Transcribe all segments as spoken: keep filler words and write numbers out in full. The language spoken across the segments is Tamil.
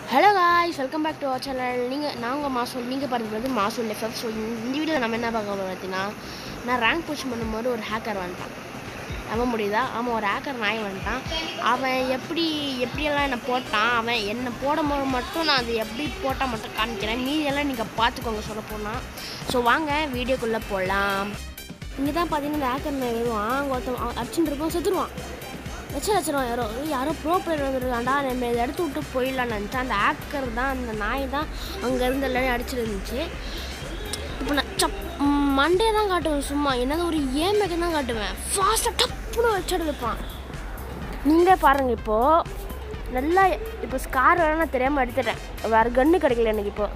Hello guys, welcome back to our channel. நீங்கள் நாங்கள் மாசூல் நீங்கள் பார்த்துக்கிறது மாசூல் எஃப்எஃப். ஸோ இந்த வீடியோவில் நம்ம என்ன பார்க்க போகிறோம் பார்த்தீங்கன்னா, நான் ரேங்க் புஷ் பண்ணும்போது ஒரு ஹேக்கர் வந்துட்டான். நம்ப முடியுதா? அவன் ஒரு ஹேக்கர் நாய் வந்துட்டான். அவன் எப்படி எப்படியெல்லாம் என்னை போட்டான், அவன் என்னை போடும்போது மட்டும் நான் அது எப்படி போட்டால் மட்டும் காமிக்கிறேன். மீதியெல்லாம் நீங்கள் பார்த்துக்கோங்க சொல்ல போனால். ஸோ வாங்க வீடியோக்குள்ளே போகலாம். இங்கே தான் பார்த்தீங்கன்னா இந்த ஹேக்கர் நாய் வருவான். அங்கே ஒருத்தன் அடிச்சுட்டு இருப்பான், செத்துருவான். வச்சு வச்சிருவான். யாரோ யாரோ ப்ரோ பிளேயர் வந்துருக்காண்டா, நம்ம இதை எடுத்து விட்டு போயிடலான்னு நினச்சேன். அந்த ஹேக்கர் தான், அந்த நாய் தான் அங்கே இருந்து எல்லாரும் அடிச்சுட்டு இருந்துச்சு. இப்போ நான் சப் மண்டே தான் காட்டுவேன், சும்மா என்னது ஒரு ஏமேக்க தான் காட்டுவேன். ஃபாஸ்ட்டாக டப்புன்னு வச்சுட்டு இருப்பான். நீங்களே பாருங்கள். இப்போது நல்லா இப்போ ஸ்கார் வேறு நான் தெரியாமல் எடுத்துட்டேன். வேறு கன்று கிடைக்கல எனக்கு. இப்போது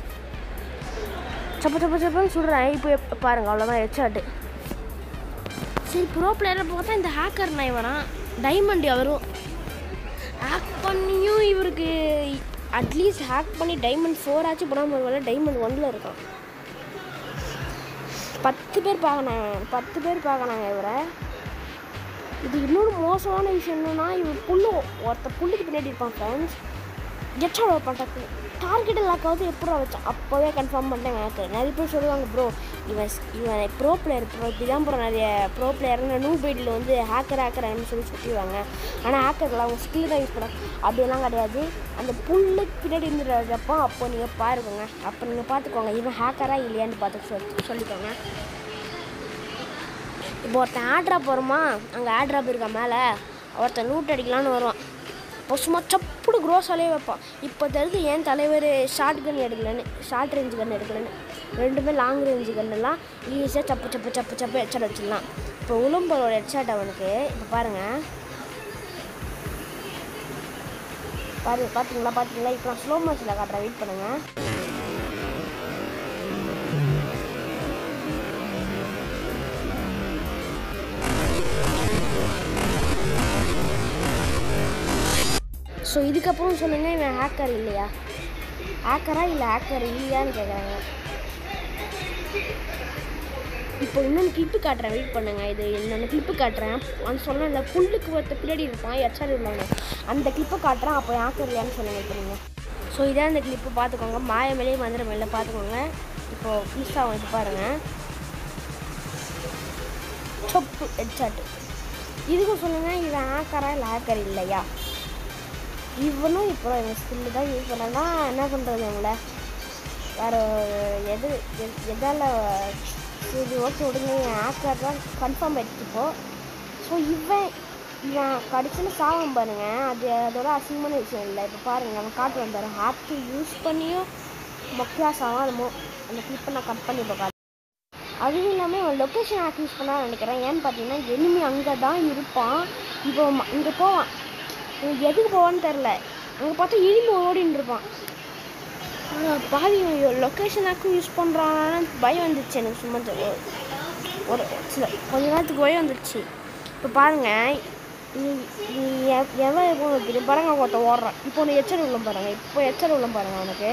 சப்ப சப்ப சப்பன்னு சுடுறேன். இப்போ பாருங்கள், அவ்வளோதான் ஹெட்ஷாட்டு. சரி, ப்ரோ பிளேயரை பார்த்தா இந்த ஹேக்கர் நாய் வரான். டைமண்ட் அவரும் ஹேக் பண்ணியும் இவருக்கு அட்லீஸ்ட் ஹேக் பண்ணி டைமண்ட் ஃபோர் ஆச்சு போனால் போல டைமண்ட் ஒன்னில் இருக்கான். பத்து பேர் பார்க்கணாங்க பத்து பேர் பார்க்கணாங்க இவரை. இது இன்னொரு மோசமான விஷயம் என்னன்னா, இவர் புல்லு ஒருத்த புல்லுக்கு பின்னாடி இருப்பான் ஃப்ரெண்ட்ஸ். கெட்சா பண்ணுறது டார்கெட் லாக்காவது எப்படி வச்சான் அப்போவே கன்ஃபார்ம் பண்ணிட்டேன். எனக்கு நிறைய பேர் சொல்லுவாங்க, ப்ரோ இவன் இவன் ப்ரோ பிளேயர் ப்ரோ இப்படி தான் ப்ரோ நிறைய ப்ரோ பிளேயர்னு நியூ பைடில் வந்து ஹேக்கர் ஹேக்கர்னு சொல்லி சுற்றிடுவாங்க. ஆனால் ஹேக்கரில் அவங்க ஸ்கில் தான் யூஸ் பண்ணாங்க. அப்படியெல்லாம் கிடையாது. அந்த புல்லுக்கு பின்னாடி இருந்துடுறப்போ அப்போ நீங்கள் பாருங்க, அப்போ நீங்கள் பார்த்துக்கோங்க இவன் ஹேக்கராக இல்லையான்னு பார்த்து சொல்லி சொல்லிக்கோங்க. இப்போ ஒருத்தன் ஆட்ராப் வருமா, அங்கே ஆட்ராப் இருக்கா மேலே, ஒருத்தன் லூட் அடிக்கலான்னு வருவான். இப்போ சும்மா சப்புடு க்ரோஸாலே வைப்பான். இப்போ தெரிஞ்சு என் தலைவர் ஷார்ட் கன் எடுக்கலன்னு, ஷார்ட் ரேஞ்சு கன் எடுக்கலன்னு, ரெண்டுமே லாங் ரேஞ்சு கன்னெல்லாம் ஈஸியாக சப்பு சப்பு சப்பு சப்பு ஹெட்ஷாட் வச்சிடலாம். இப்போ உளும்பரோட ஹெட்ஷாட் அவனுக்கு இப்போ பாருங்கள் பாரு பார்த்தீங்களா பார்த்தீங்களா இப்போ நான் ஸ்லோ மோஷனில் காட்டுறேன், வெயிட் பண்ணுங்கள். ஸோ இதுக்கப்புறம் சொல்லுங்கள், இவன் ஹேக்கர் இல்லையா, ஹேக்கரா இல்லை ஹேக்கர் இல்லையான்னு கேட்குறாங்க. இப்போ இன்னொன்று கிளிப்பு காட்டுறேன், வெயிட் பண்ணுங்கள். இது இன்னொன்று கிளிப்பு காட்டுறேன். அவன் சொன்ன இல்லை புல்லுக்கு ஒருத்த பின்னாடி இருப்பான் ஹெச்ஆர் உள்ளவங்க, அந்த கிளிப்பை காட்டுறேன். அப்போ ஹேக்கர் இல்லையான்னு சொல்லுங்கள் இப்போ. ஸோ இதான் இந்த கிளிப்பு பார்த்துக்கோங்க. மாய மேலே மந்திர மேலே பார்த்துக்கோங்க. இப்போது மிஸ் ஆகும். இது பாருங்கள், சொப்பு ஹெட்ஷாட்டு. இதுக்கும் சொல்லுங்கள், இவன் ஹேக்கரா இல்லை ஹேக்கர் இல்லையா. இவனும் இப்போ இவன் ஸ்கில்லு தான் யூஸ் பண்ணா என்ன பண்ணுறது அவங்கள வேறு எது எதால் இது ஓகே விடுங்க. என் ஹேக்கர் தான் கன்ஃபார்ம் ஆகிடுச்சு இப்போது. ஸோ இவன் இவன் கடைசியில் சாகம் பாருங்க, அது அதோட அசிங்கமான விஷயம் இல்லை. இப்போ பாருங்கள், அவன் காட்டு வந்தார் ஹேக்கு யூஸ் பண்ணியும் மொக்கையாக சாகம். அது மோ அந்த கிளிப்பை நான் கட் பண்ணி இப்போ காட்டு. அதுவும் இல்லாமல் அவன் லொக்கேஷன் ஹேக் யூஸ் பண்ணால் நினைக்கிறேன். ஏன்னு பார்த்தீங்கன்னா எனிமி அங்கே தான் இருப்பான். இப்போ இங்கே போவான், எனக்கு எதுக்கு போவான்னு தெரில. அங்கே பார்த்தா எலும்பு ஓடின்னு இருப்பான். பாதி லொக்கேஷனாக்கும் யூஸ் பண்ணுறான்னு பயம் வந்துச்சு எனக்கு. சும்மா ஒரு சில கொஞ்ச நேரத்துக்கு பயம் வந்துடுச்சு. இப்போ பாருங்கள், நீ நீ எவன் இருக்கும் தெரியும் பாருங்கள், ஒருத்த ஓடுறான். இப்போ ஒன்று எச்சர் உள்ள பாருங்கள், இப்போ எச்சர் உள்ள பாருங்கள். அவனுக்கு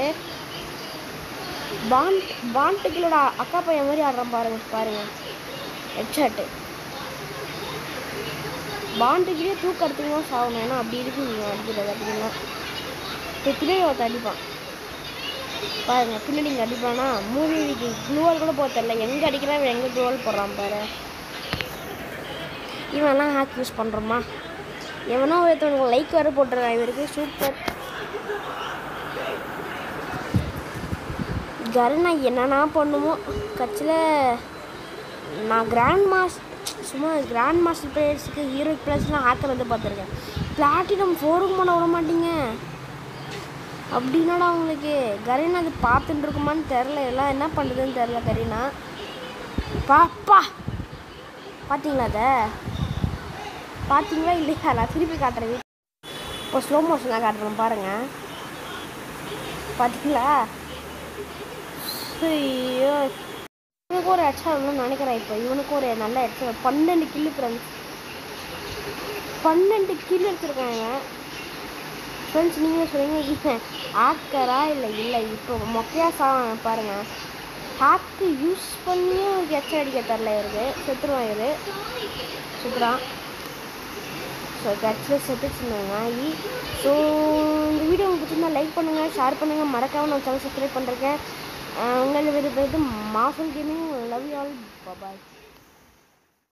பாண்ட் பாண்ட்டுகளோட அக்கா பையன் மாதிரி ஆடுறான் பாருங்கள். பாருங்கள் ஹெட்ஷாட்டு. பாண்டுக்கிட்டே தூக்க எடுத்துக்கமா சாகணும், ஏன்னா அப்படி இருக்கு நீங்கள் அடிக்கிறது. அப்படின்னா இப்போ பின்னாடி ஒருத்த அடிப்பான் பாருங்கள், பின்னாடி இங்கே அடிப்பானா மூவிக்கு க்ளூவால் கூட போக தெரில. எங்கே அடிக்கிறான் இவன், எங்கே க்ளூவால் போடுறான் பாரு. இவன்லாம் ஹேக் யூஸ் பண்ணுறோமா, எவனோ ஒருத்தவனுக்கு லைக் வேறு போட்டுறான் இவருக்கு. சூப்பர் கருணா என்னென்னா பண்ணுமோ கட்சியில். நான் கிராண்ட் மாஸ் சும்மா கிராண்ட் மாஸ்டர் பிளேயர்ஸுக்கு ஹீரோ பிளேயர்ஸ்லாம் ஹேக்கர் வந்து பார்த்துருக்கேன். பிளாட்டினம் ஃபோருக்கு பண்ண விட மாட்டீங்க அப்படின்னாடா அவங்களுக்கு. கரீனா அது பார்த்துட்டு இருக்குமான்னு தெரில, எல்லாம் என்ன பண்ணுறதுன்னு தெரில. கரீனா பாப்பா பார்த்தீங்களா, அதை பார்த்தீங்களா இல்லையா? நான் திருப்பி காட்டுறேன். இப்போ ஸ்லோ மோஷனாக காட்டுறேன் பாருங்கள், பார்த்தீங்களா. ஐயோ, இவனுக்கு ஒரு ஹெட்ஷாட் வரணும்னு நினைக்கிறேன். இப்போ இவனுக்கு ஒரு நல்ல ஹெட்ஷாட். பன்னெண்டு கில்லு ஃப்ரெண்ட்ஸ், பன்னெண்டு கில்லு எடுத்துருக்காங்க ஃப்ரெண்ட்ஸ். நீங்களே சொல்லுங்க, இவன் ஹேக்கரா இல்லை இல்லை. இப்போ மொக்கையாக சாவாங்க பாருங்கள். ஹேக்கு யூஸ் பண்ணியும் இவருக்கு ஹெட்ஷாட் அடிக்க தரல இவருக்கு. செத்துருவான் இவர், சுற்றுறான். ஸோ ஆக்சுவலாக செத்துச்சு நாய். ஸோ இந்த வீடியோ உங்களுக்கு பிடிச்சிருந்தா லைக் பண்ணுங்கள், ஷேர் பண்ணுங்கள், மறக்காமல் நான் சேனல் சப்ஸ்கிரைப் பண்ணுறேன். உங்களை விரும்புகிறது மாஃபல் gaming. Love you all. Bye.